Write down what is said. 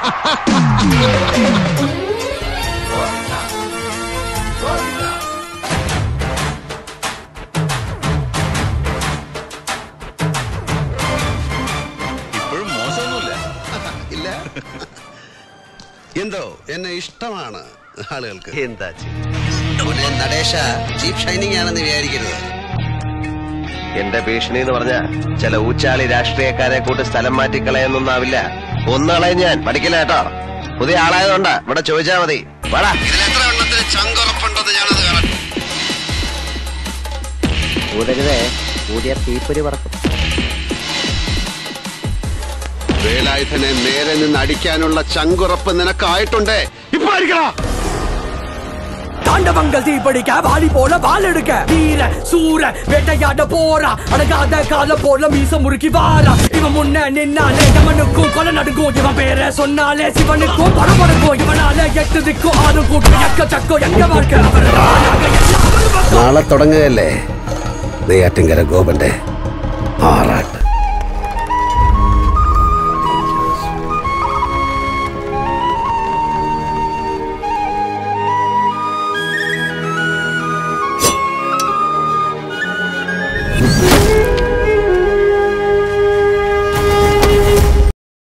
ഇപ്പോഴും മോശമൊന്നുമില്ല. ഇല്ല. എന്തോ എന്നെ ഇഷ്ടമാണ് ആളുകൾക്ക്. എന്താ നടേശ ചീപ്പ് ഷൈനിങ് ആണെന്ന് വിചാരിക്കരുത്. എന്റെ ഭീഷണി എന്ന് പറഞ്ഞ ചില ഊച്ചാളി രാഷ്ട്രീയക്കാരെ കൂട്ട് സ്ഥലം മാറ്റിക്കളയൊന്നൊന്നാവില്ല. ഒന്നുകളെ ഞാൻ പഠിക്കില്ല കേട്ടോ. പുതിയ ആളായതുകൊണ്ടാ ഇവിടെ ചോദിച്ചാ മതി. ഇതിലെത്ര എണ്ണത്തിന് ചങ്കുറപ്പുണ്ടെന്ന് ഞാനത് കാണാം. കൂടരുതേ, കൂടിയ തീപ്പൊരി പറക്കും. വേലായുധനെ നേരെ നിന്ന് അടിക്കാനുള്ള ചങ്കുറപ്പ് നിനക്കായിട്ടുണ്ട്. ഇപ്പൊ അടിക്കണം. தாண்டவங்கள் தீப்படிக்க வாலி போல வால் எடுக்க வீர சூர வேட்டையாட போறா அடங்காத கால போல மீச முறுக்கி வாரா இவன் முன்ன நின்னாலே யமனுக்கும் கொலை நடுங்கும் இவன் பேரை சொன்னாலே சிவனுக்கும் படபடக்கும் இவனால எட்டு திக்கும் ஆறு கூட்டம் எக்க சக்கம் எங்க வாழ்க்கை നാളെ തുടങ്ങുകയല്ലേ നെയ്യാറ്റിൻകര ഗോപന്റെ